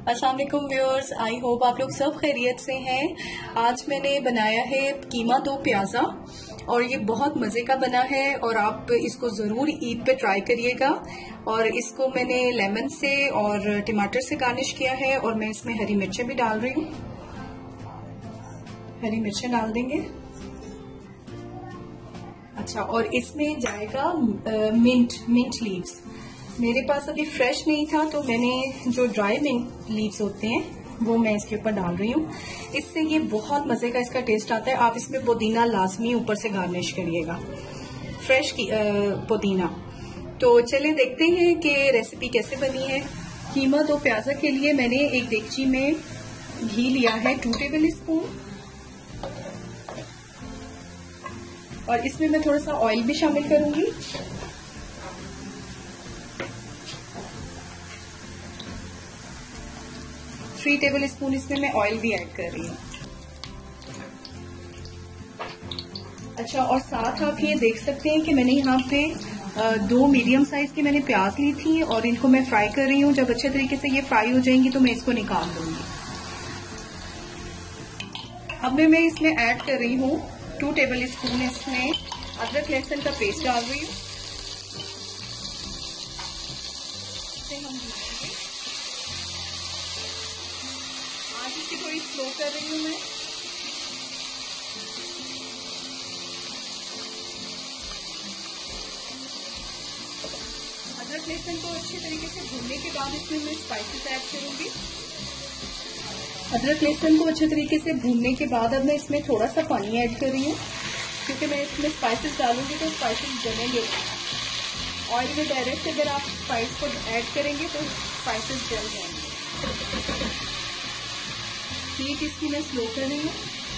अस्सलाम वालेकुम viewers, I hope आप लोग सब खैरियत से हैं। आज मैंने बनाया है कीमा दो प्याज़ा और ये बहुत मज़े का बना है और आप इसको ज़रूर ईद पे ट्राई करिएगा। और इसको मैंने लेमन से और टमाटर से गार्निश किया है और मैं इसमें हरी मिर्चें भी डाल रही हूँ। हरी मिर्चें डाल देंगे। अच्छा, और इसमें जाएगा मिंट लीव्स। मेरे पास अभी फ्रेश नहीं था तो मैंने जो ड्राई मिंट लीव्स होते हैं वो मैं इसके ऊपर डाल रही हूँ। इससे ये बहुत मजे का इसका टेस्ट आता है। आप इसमें पुदीना लाजमी ऊपर से गार्निश करिएगा, फ्रेश पुदीना। तो चलिए देखते हैं कि रेसिपी कैसे बनी है। कीमा दो प्याज़ा के लिए मैंने एक देगची में घी लिया है 2 टेबल स्पून और इसमें मैं थोड़ा सा ऑयल भी शामिल करूंगी। थ्री टेबल स्पून इसमें मैं ऑयल भी ऐड कर रही हूँ। अच्छा, और साथ आप ये देख सकते हैं कि मैंने यहाँ पे 2 मीडियम साइज की मैंने प्याज ली थी और इनको मैं फ्राई कर रही हूँ। जब अच्छे तरीके से ये फ्राई हो जाएंगी तो मैं इसको निकाल दूंगी। अब मैं इसमें ऐड कर रही हूँ 2 टेबल स्पून इसमें अदरक लहसुन का पेस्ट डाल रही हूँ। आज इसकी थोड़ी स्लो कर रही हूँ मैं। अदरक लहसुन को अच्छे तरीके से भूनने के बाद इसमें मैं स्पाइसेस ऐड करूंगी। अदरक लहसुन को अच्छे तरीके से भूनने के बाद अब मैं इसमें थोड़ा सा पानी ऐड कर रही हूँ क्योंकि मैं इसमें स्पाइसेस डालूंगी तो स्पाइसेस जलेंगे। ऑयल में डायरेक्ट अगर आप स्पाइस को ऐड करेंगे तो स्पाइसेस जल जाएंगे। हीट इसकी मैं स्लो कर रही हूँ।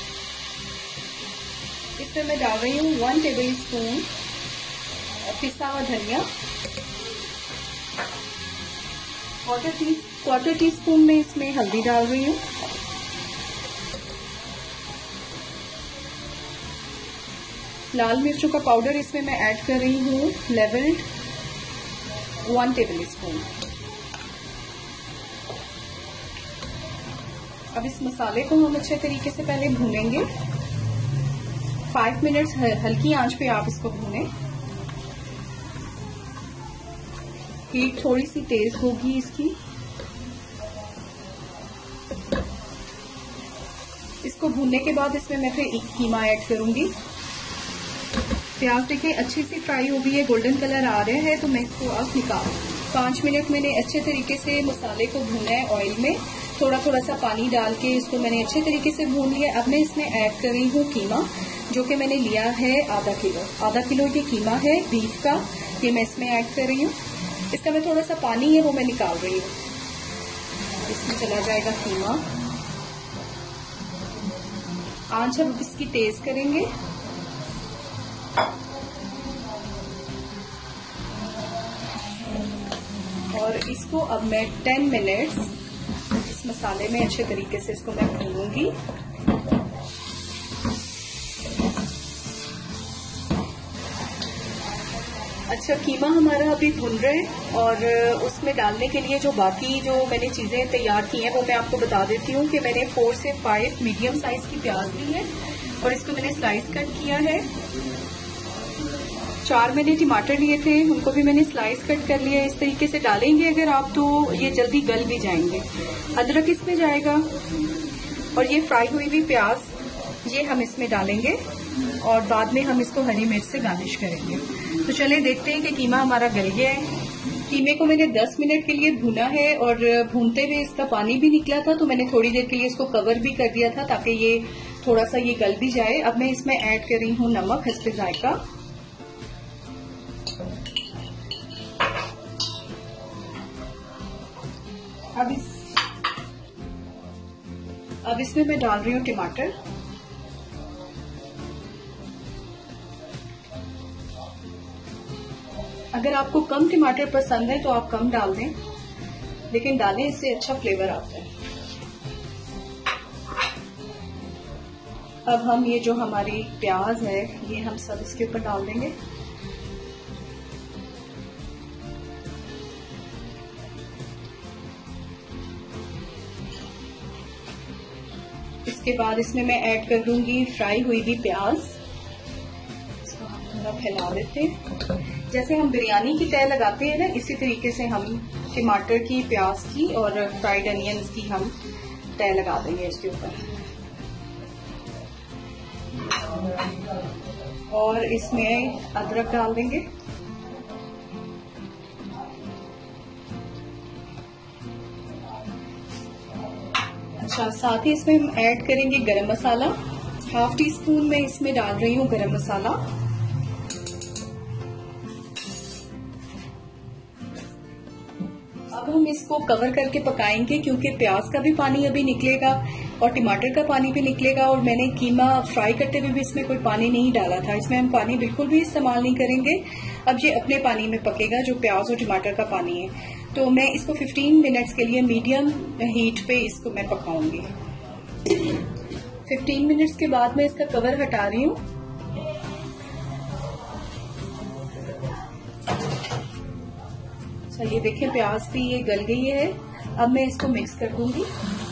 इसमें मैं डाल रही हूँ 1 टेबल स्पून पिसा हुआ धनिया, क्वार्टर टी स्पून में इसमें हल्दी डाल रही हूँ। लाल मिर्चों का पाउडर इसमें मैं ऐड कर रही हूँ लेवल्ड 1 टेबल स्पून। अब इस मसाले को हम अच्छे तरीके से पहले भूनेंगे। 5 मिनट्स हल्की आंच पे आप इसको भूनें। हीट थोड़ी सी तेज होगी इसकी। इसको भूनने के बाद इसमें मैं फिर कीमा ऐड करूंगी। प्याज देखिए अच्छी सी फ्राई हो गई है, गोल्डन कलर आ रहा है तो मैं इसको अब निकाल 5 मिनट मैंने अच्छे तरीके से मसाले को भूना है ऑयल में। थोड़ा थोड़ा सा पानी डाल के इसको मैंने अच्छे तरीके से भून लिया। अब मैं इसमें ऐड कर रही हूँ कीमा, जो कि मैंने लिया है आधा किलो ये कीमा है बीफ का। ये मैं इसमें ऐड कर रही हूँ। इसका मैं थोड़ा सा पानी है वो मैं निकाल रही हूँ। इसमें चला जाएगा कीमा। आंच अब इसकी तेज करेंगे। और इसको अब मैं 10 मिनट्स इस मसाले में अच्छे तरीके से इसको मैं भूनूंगी। अच्छा, कीमा हमारा अभी भुन रहा है और उसमें डालने के लिए जो बाकी जो मैंने चीजें तैयार की हैं वो मैं आपको बता देती हूँ कि मैंने 4 से 5 मीडियम साइज की प्याज ली है और इसको मैंने स्लाइस कट किया है। 4 मैंने टमाटर लिए थे, उनको भी मैंने स्लाइस कट कर लिया। इस तरीके से डालेंगे अगर आप तो ये जल्दी गल भी जाएंगे। अदरक इसमें जाएगा और ये फ्राई हुई हुई प्याज ये हम इसमें डालेंगे और बाद में हम इसको हरी मिर्च से गार्निश करेंगे। तो चलिए देखते हैं कि कीमा हमारा गल गया है। कीमे को मैंने 10 मिनट के लिए भुना है और भूनते हुए इसका पानी भी निकला था तो मैंने थोड़ी देर के लिए इसको कवर भी कर दिया था ताकि ये थोड़ा सा ये गल भी जाए। अब मैं इसमें ऐड कर रही हूँ नमक हस्बे जायका। अब इसमें मैं डाल रही हूँ टमाटर। अगर आपको कम टमाटर पसंद है तो आप कम डाल दें, लेकिन डालें, इससे अच्छा फ्लेवर आता है। अब हम ये जो हमारी प्याज है ये हम सब इसके ऊपर डाल देंगे। इसके बाद इसमें मैं ऐड कर दूंगी फ्राई हुई हुई प्याज। इसको हम थोड़ा फैला देते हैं। जैसे हम बिरयानी की तह लगाते हैं ना, इसी तरीके से हम टमाटर की, प्याज की और फ्राइड अनियंस की हम तह लगा देंगे इसके ऊपर। और इसमें अदरक डाल देंगे। अच्छा, साथ ही इसमें हम ऐड करेंगे गरम मसाला। 1/2 टीस्पून में इसमें डाल रही हूँ गरम मसाला। अब हम इसको कवर करके पकाएंगे, क्योंकि प्याज का भी पानी अभी निकलेगा और टमाटर का पानी भी निकलेगा, और मैंने कीमा फ्राई करते हुए भी इसमें कोई पानी नहीं डाला था। इसमें हम पानी बिल्कुल भी इस्तेमाल नहीं करेंगे। अब ये अपने पानी में पकेगा, जो प्याज और टमाटर का पानी है। तो मैं इसको 15 मिनट्स के लिए मीडियम हीट पे इसको मैं पकाऊंगी। 15 मिनट्स के बाद मैं इसका कवर हटा रही हूँ। अच्छा, ये देखिए प्याज भी ये गल गई है। अब मैं इसको मिक्स कर दूंगी।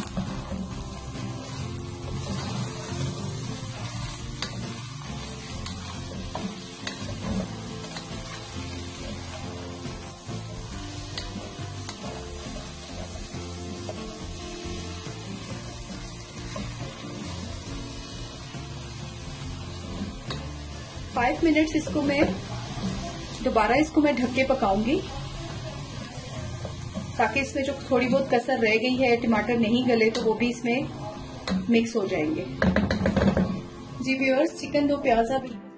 फाइव मिनट्स इसको मैं दोबारा ढक के पकाऊंगी, ताकि इसमें जो थोड़ी बहुत कसर रह गई है, टमाटर नहीं गले, तो वो भी इसमें मिक्स हो जाएंगे। जी व्यूअर्स, चिकन दो प्याजा भी